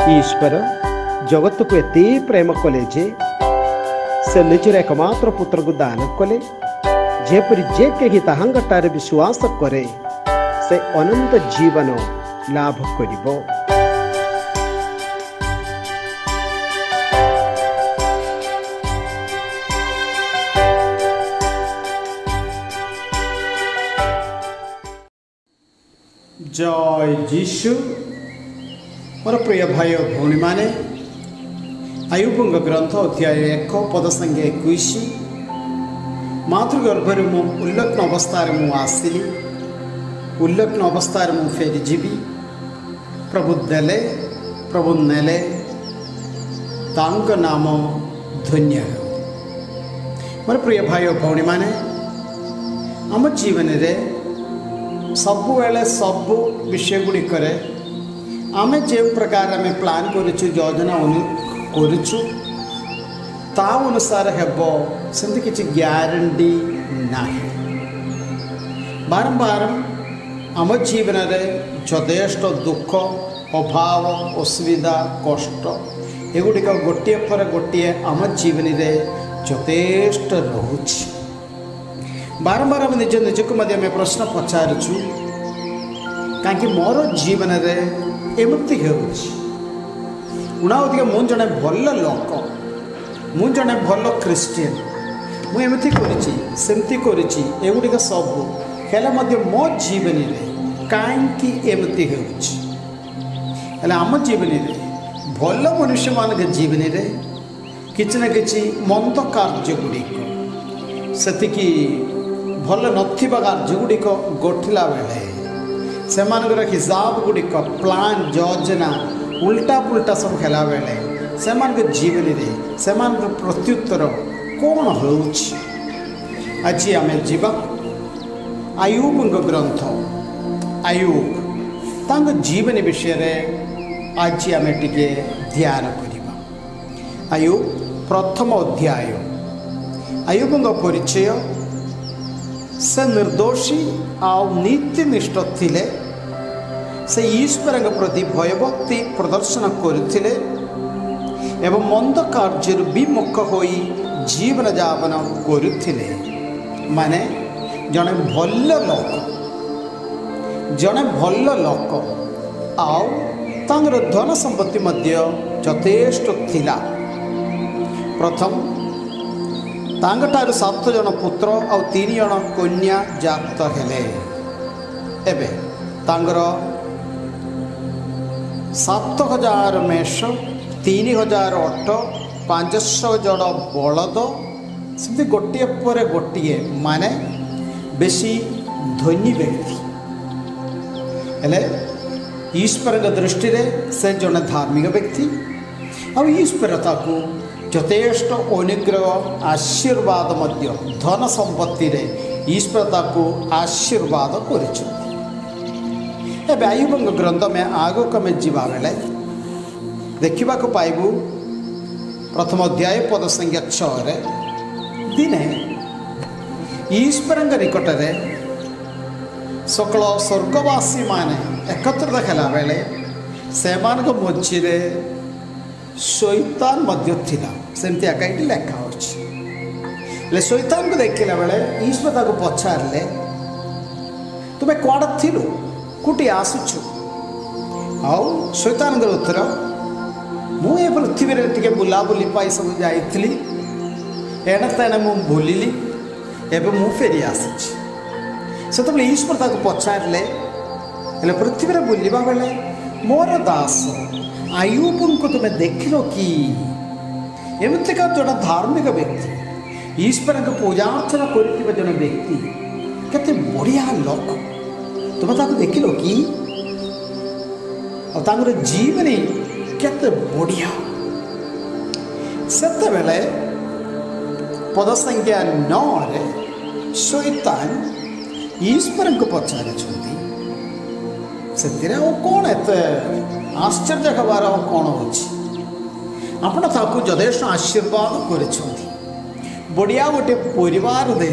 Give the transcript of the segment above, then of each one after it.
ईश्वर जगत को एत प्रेम कले जे से निजर एकमात्र पुत्र को दान कले जेपरी जे कहीं ताहांगटारे विश्वास करे से अनंत जीवन लाभ करिबो। जय जीशु। मोर प्रिय भाई और भौणी माने आयुब ग्रंथ अध्याय 1 पद संख्या 21 मातृगर्भर मु उल्लग्न अवस्था मु आसिली उल्लग्न अवस्था मु फेरी जीवी प्रभु देले प्रभु नेले तांक नाम धन्य हो। मोर प्रिय भाई और भौणी माने आम जीवन रे सबु बेले सबु विषय गुड़िक आमे जो प्रकार आम प्लान करूँ योजना करूँ ता अनुसार हेब सेमती किसी ग्यारंटी ना। बारंबार आम जीवन में यथेष्ट दुख अभाव असुविधा कष्ट एगुड़िक गोटे पर गोटे आम जीवन में यथेष्ट रोचे। बारंबार आम निज निजक प्रश्न पचारूँ कहीं मोर जीवन में एमती होना मु जड़े भल लोक मु जड़े भल क्रिश्चियन मुझे सेमती एगुड़िक सब हेल्ला मो जीवन में कहीं एमती हो आम जीवन में भल मनुष्य मान जीवन में किसी न कि मंद कार्य गुड़िक से भल नथिबा कार्य गुड़िक गठिला बेले से हिसाब गुड़िक प्लान योजना उल्टा पुल्टा सब खेला बेले से जीवन में से प्रत्युत्तर कौन हो। आज आम जीवा आयुब ग्रंथ आयुब तांग जीवन विषय आज आम टिके ध्यान करिबा। आयुब प्रथम अध्याय आयुब परिचय से निर्दोषी आउ नीतिनिष्ठ थिले से ईश्वर प्रति भयभक्ति प्रदर्शन करथिले एवं मंद कार्य विमुख होई जीवन यापन करुथिले। माने जने भल लोक आउ तांगर धन संपत्ति मध्य यथेष्ट थिला। प्रथम तांगठार 7 जन पुत्र और 3 जन कन्या जात हेले। एबे तांगर 7,000 मेष 3,000 अट 500 जड़ बलद से गोटे पर गोटे माने बेसी धनी व्यक्ति हेले ईश्वर दृष्टि से जड़े धार्मिक व्यक्ति और ईश्वर ताकू यथेष्ट अनुग्रह आशीर्वाद मध्य धन संपत्ति रे ईश्वरता को आशीर्वाद कर। आयुब ग्रंथ में आगक में जीवा बेले देखा पाइबू प्रथम अध्याय पद संख्या 6 दिने ईश्वर निकट में सकल स्वर्गवासी माने एकत्रित हेला बेले से मझे शैतान मध्य थिला सेमती कहीं लेखा हो। शैतान को देखला बेले ईश्वर को पचारे तुम्हें कौड़ थिलु कोटी आसुचु आउ शैतान उत्तर मुझे पृथ्वी रे टिके बुलाबुली पाई सब जाइली एणे तेणे मु भूलिली एवं मु फेरी आसी से ईश्वर को पचारे पृथ्वी रे बुलवा बेले मोर दास आयुब को तुम्हें देख लो कि एमतिका जोड़ा धार्मिक व्यक्ति ईश्वर को पूजा अर्चना कर जन व्यक्ति केते बढ़िया लोक तुम्हें ताको देख लो कि और जीवन केते बढ़िया सेते बेले पद संख्या 9 रे शैतान ईश्वर को पचारे से कौन एत आश्चर्य हबार कौन होपण ताकू यथेष्ट आशीर्वाद कर बढ़िया गोटे परिवार दे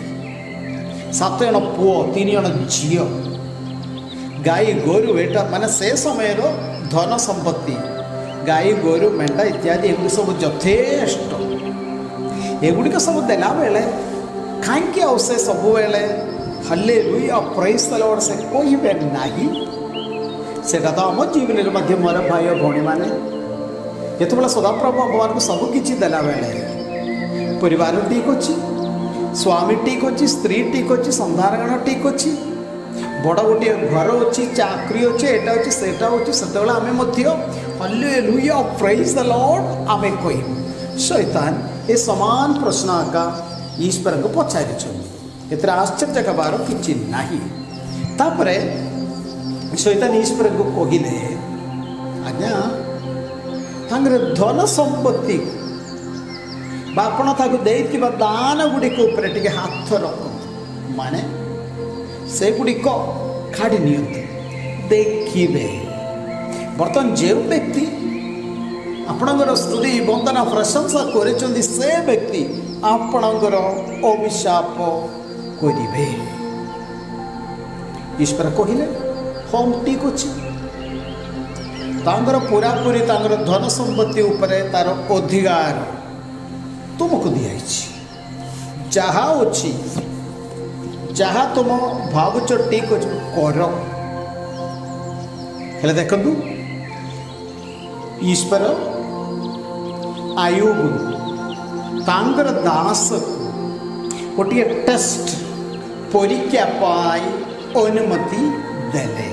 7 जन पुओ 3 जन झील गाई गोरु एटा माने से समय धन संपत्ति ଗାଈ ଗୋରୁ ମେଣ୍ଢା ଇତ୍ୟାଦି ଏଗୁଡ଼ିକ ସବୁ ଯଥେଷ୍ଟ। ଏଗୁଡ଼ିକ ସବୁ ଦେଲା ବେଳେ କାହିଁକି ଆଉ ସେ ସବୁବେଳେ ହାଲେଲୁୟା ପ୍ରେଜ୍ ଦ ଲର୍ଡ ସେ କହିବେ ନାହିଁ? ସେଇଟା ତ ଆମ ଜୀବନରେ ମଧ୍ୟ ମୋର ଭାଇ ଓ ଭଉଣୀମାନେ ଯେତେବେଳେ ସଦାପ୍ରଭୁ ଆମମାନଙ୍କୁ ସବୁକିଛି ଦେଲାବେଳେ ପରିବାର ଠିକ୍ ଅଛି, ସ୍ୱାମୀ ଠିକ୍ ଅଛି, ସ୍ତ୍ରୀ ଠିକ୍ ଅଛି, ସନ୍ତାନଗଣ ଠିକ୍ ଅଛି, ବଡ଼ ଗୋଟିଏ ଘର ଅଛି, ଚାକିରି ଅଛି, ଏଇଟା ଅଛି ସେଇଟା ଅଛି, ସେତେବେଳେ ଆମେ ମଧ୍ୟ ହାଲେଲୁୟା ପ୍ରେଜ୍ ଦ ଲର୍ଡ ଆମେ କହିବୁ। ଶୈତାନ ଏ ସମାନ ପ୍ରଶ୍ନ ଆକା ଈଶ୍ୱରଙ୍କୁ ପଚାରିଛନ୍ତି। ଏଥିରେ ଆଶ୍ଚର୍ଯ୍ୟ ହେବାର କିଛି ନାହିଁ। ତାପରେ ଶୈତାନ ଈଶ୍ୱରଙ୍କୁ କହିଲେ, ଆଜ୍ଞା ତାଙ୍କର ଧନ ସମ୍ପତ୍ତି ବା ଆପଣ ତାକୁ ଦେଇଥିବା ଦାନ ଗୁଡ଼ିକ ଉପରେ ଟିକେ ହାତ ରଖନ୍ତୁ, ମାନେ ସେଗୁଡ଼ିକ କାଢ଼ି ନିଅନ୍ତୁ। ଦେଖିବେ ବର୍ତ୍ତମାନ ଯେଉଁ ବ୍ୟକ୍ତି ଆପଣଙ୍କର ସ୍ତୁତି ବନ୍ଦନା ପ୍ରଶଂସା କରିଛନ୍ତି ସେ ବ୍ୟକ୍ତି ଆପଣଙ୍କର ଅଭିଶାପ କରିବେ। ଈଶ୍ୱର କହିଲେ ହଁ ଠିକ୍ ଅଛି। ତାଙ୍କର ପୁରାପୁରି ତାଙ୍କର ଧନ ସମ୍ପତ୍ତି ଉପରେ ତାର ଅଧିକାର ତୁମକୁ ଦିଆଯାଇଛି। ଯାହା ଅଛି, ଯାହା ତୁମ ଭାବୁଛ ଠିକ୍ ଅଛି କର। ହେଲେ ଦେଖନ୍ତୁ ଈଶ୍ୱର ଆୟୁବ ତାଙ୍କର ଦାସକୁ ଗୋଟିଏ ଟେଷ୍ଟ ପରୀକ୍ଷା ପାଇଁ ଅନୁମତି ଦେଲେ।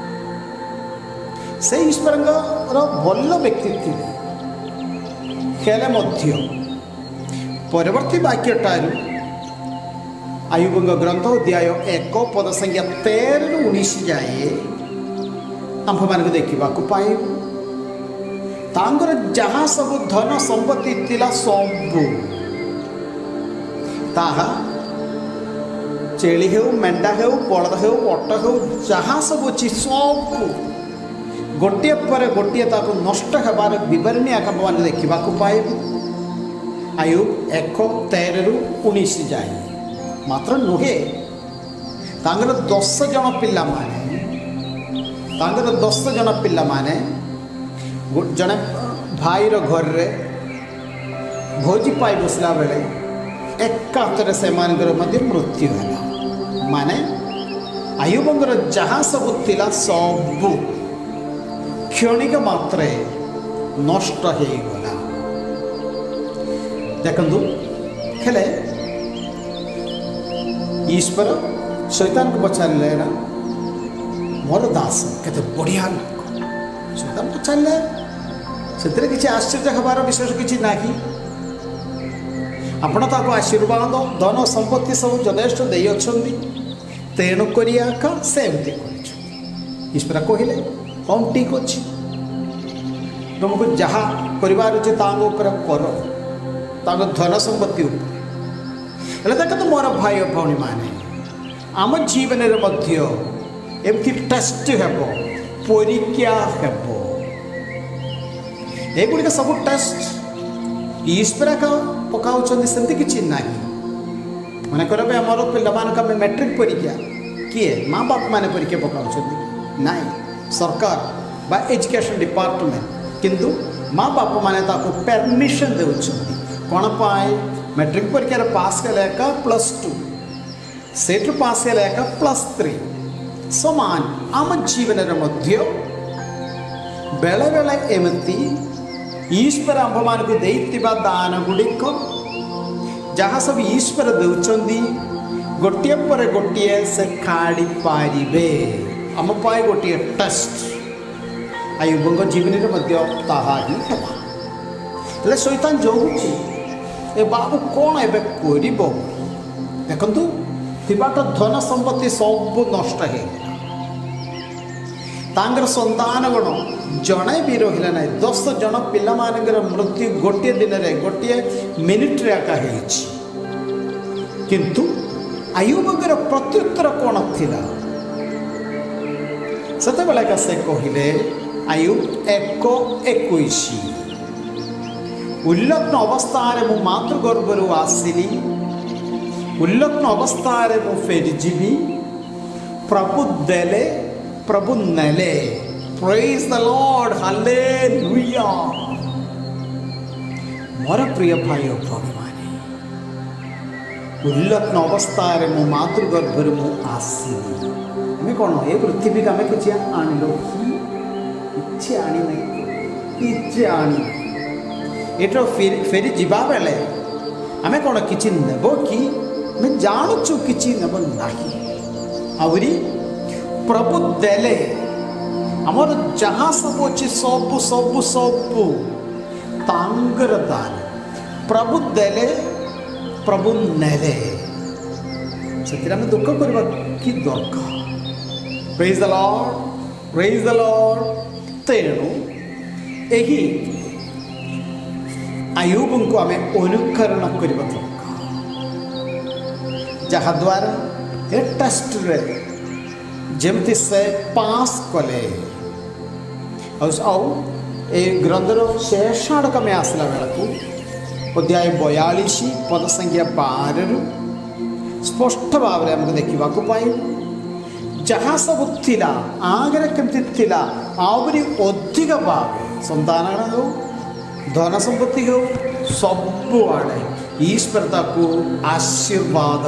ସେ ଈଶ୍ୱରଙ୍କର ଭଲ ବ୍ୟକ୍ତି ଥିଲେ, ହେଲେ ମଧ୍ୟ ପରବର୍ତ୍ତୀ ବାକ୍ୟଠାରୁ ଆୟୁବଙ୍କ ଗ୍ରନ୍ଥ ଅଧ୍ୟାୟ 1 ପଦ ସଂଖ୍ୟା 13-19 ଯାଏ ଆମ୍ଭମାନଙ୍କୁ ଦେଖିବାକୁ ପାଇବୁ। ତାଙ୍କର ଯାହା ସବୁ ଧନ ସମ୍ପତ୍ତି ଥିଲା ସବୁ ତାହା ଛେଳି ହେଉ, ମେଣ୍ଢା ହେଉ, ବଳଦ ହେଉ, ଅଟ ହେଉ, ଯାହା ସବୁ ଅଛି ସବୁ ଗୋଟିଏ ପରେ ଗୋଟିଏ ତାକୁ ନଷ୍ଟ ହେବାର ବିବରଣୀ ଆମ୍ଭମାନେ ଦେଖିବାକୁ ପାଇବୁ। ଆୟୁବ 1:13-19 ଯାଏ। ମାତ୍ର ନୁହେଁ, ତାଙ୍କର 10 ଜଣ ପିଲାମାନେ ଜଣେ ଭାଇର ଘରରେ ଭୋଜି ପାଇ ବସିଲା ବେଳେ ଏକାଥରେ ସେମାନଙ୍କର ମଧ୍ୟ ମୃତ୍ୟୁ ହେଲା। ମାନେ ଆୟୁବଙ୍କର ଯାହା ସବୁ ଥିଲା ସବୁ କ୍ଷଣିକ ମାତ୍ରେ ନଷ୍ଟ ହେଇଗଲା। ଦେଖନ୍ତୁ, ହେଲେ ଈଶ୍ୱର ଶୈତାନକୁ ପଚାରିଲେ, ନା ମୋର ଦାସ କେତେ ବଢ଼ିଆ ଲୋକ। ଶୈତାନ ପଚାରିଲେ, ସେଥିରେ କିଛି ଆଶ୍ଚର୍ଯ୍ୟ ହେବାର ବିଶେଷ କିଛି ନାହିଁ। ଆପଣ ତାକୁ ଆଶୀର୍ବାଦ ଧନ ସମ୍ପତ୍ତି ସବୁ ଯଥେଷ୍ଟ ଦେଇଅଛନ୍ତି, ତେଣୁକରି ଆକା ସେ ଏମିତି କରିଛନ୍ତି। ଈଶ୍ୱର କହିଲେ ହଁ ଠିକ୍ ଅଛି, ତୁମକୁ ଯାହା କରିବାର ଅଛି ତାଙ୍କ ଉପରେ କର, ତାଙ୍କ ଧନ ସମ୍ପତ୍ତି ଉପରେ। ହେଲେ ଦେଖନ୍ତୁ ମୋର ଭାଇ ଓ ଭଉଣୀମାନେ, ଆମ ଜୀବନରେ ମଧ୍ୟ ଏମିତି ଟେଷ୍ଟ ହେବ, ପରୀକ୍ଷା ହେବ। ଏଗୁଡ଼ିକ ସବୁ ଟେଷ୍ଟ ଈଶ୍ୱର ପକାଉଛନ୍ତି, ସେମିତି କିଛି ନାହିଁ। ମନେକର ଆମର ପିଲାମାନଙ୍କୁ ଆମେ ମେଟ୍ରିକ୍ ପରୀକ୍ଷା କିଏ ମା ବାପା ମାନେ ପରୀକ୍ଷା ପକାଉଛନ୍ତି? ନାଇଁ, ସରକାର ବା ଏଜୁକେସନ୍ ଡିପାର୍ଟମେଣ୍ଟ। କିନ୍ତୁ ମା ବାପା ମାନେ ତାକୁ ପରମିଶନ ଦେଉଛନ୍ତି। କ'ଣ ପାଇଁ? ମେଟ୍ରିକ୍ ପରୀକ୍ଷାରେ ପାସ୍ କଲେ ଏକା +2, ସେଠୁ ପାସ୍ କଲେ ଏକା +3। ସମାନ ଆମ ଜୀବନରେ ମଧ୍ୟ ବେଳେବେଳେ ଏମିତି ଈଶ୍ୱର ଆମ୍ଭମାନଙ୍କୁ ଦେଇଥିବା ଦାନ ଗୁଡ଼ିକ ଯାହା ସବୁ ଈଶ୍ୱର ଦେଉଛନ୍ତି, ଗୋଟିଏ ପରେ ଗୋଟିଏ ସେ କାଢ଼ି ପାରିବେ। ଆମ ପାଇଁ ଗୋଟିଏ ଟେଷ୍ଟ। ଆୟୁବଙ୍କ ଜୀବନରେ ମଧ୍ୟ ତାହା ହିଁ ହେଲା। ହେଲେ ଶୈତାନ ଜଗୁଛି, ଏ ବାବୁ କ'ଣ ଏବେ କରିବ? ଦେଖନ୍ତୁ, ଥିବାଟ ଧନ ସମ୍ପତ୍ତି ସବୁ ନଷ୍ଟ ହେଇଗଲା। ତାଙ୍କର ସନ୍ତାନଗଣ ଜଣେ ବି ରହିଲା ନାହିଁ। 10 ଜଣ ପିଲାମାନଙ୍କର ମୃତ୍ୟୁ ଗୋଟିଏ ଦିନରେ, ଗୋଟିଏ ମିନିଟ୍ରେ ଏକା ହେଇଛି। କିନ୍ତୁ ଆୟୁବଙ୍କର ପ୍ରତ୍ୟୁତ୍ତର କ'ଣ ଥିଲା? ସେତେବେଳେ ଏକା ସେ କହିଲେ, ଆୟୁବ 1:21, ଉଲ୍ଲଗ୍ନ ଅବସ୍ଥାରେ ମୁଁ ମାତୃଗର୍ଭରୁ ଆସିଲି, ଉଲ୍ଲଗ୍ନ ଅବସ୍ଥାରେ ମୁଁ ଫେରିଯିବି। ପ୍ରଭୁ ଦେଲେ, ପ୍ରଭୁ ନେଲେ, प्रेज द लॉर्ड, हालेलुया। मोर प्रिय भाई और भौणी माने, उल्लग्न अवस्था मो मातृगर्भर मु आसिली। आम कौन ये पृथ्वी का किसी आणलो कि आनी नहीं, किसी आनी एटर फेरी जीवा बेले आम कौन किसी नेब कि मैं जानुचु किसी नेब ना। आहरी प्रभु देले आमर जहाँ सब अच्छे सबू सबू सबू तांगर दान प्रभु देले प्रभु नेले से दुख करवा कि दरकार। Praise the Lord, praise the Lord. तेणु यही आयुब को आम अनुकरण करवा दरकार, जहाद्वारा ए टेस्ट रे जमती से पास कले ए ग्रंथर शेष आड़क में आसला बेलू अध्याय 42 पद संख्या 12 स्पष्ट भाव में आमको देखा पाई जहाँ सब थिला आगे केमती थिला आहरी अधिक भाव संतान हो धन संपत्ति हो सबुआड़े ईश्वरता को आशीर्वाद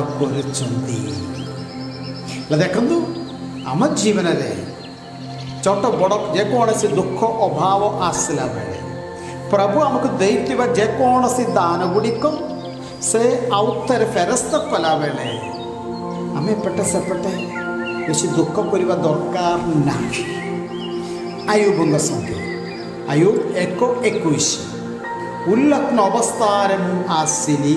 कर देखु आम जीवन में छोट बड़ जेकोसी दुख अभाव आसला बेले प्रभु आमको देइतिबा जेकोसी दान गुड़िक से आउथरे फेरस्त कला बेले आम एपटे सेपटे बेसी दुख करवा दरकार ना। आयुब संगे आयुब 1:21 उल्लग्न अवस्था मु आसिली,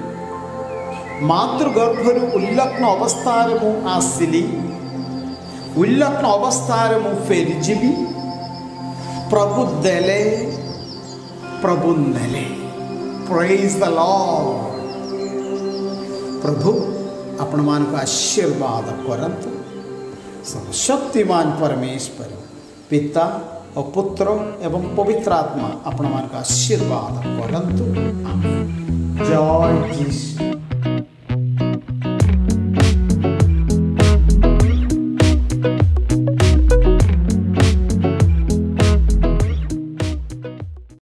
मातृगर्भर उल्लग्न अवस्था मु आसिली, उल्लग्न अवस्था मु फेरीजीवी, प्रभु देले प्रभु नेले। Praise the Lord. प्रभु आपण मान को आशीर्वाद करंतु। शक्तिमान परमेश्वर पिता और पुत्र एवं पवित्र आत्मा आपण मान को आशीर्वाद करंतु। आमीन। जय जीसस।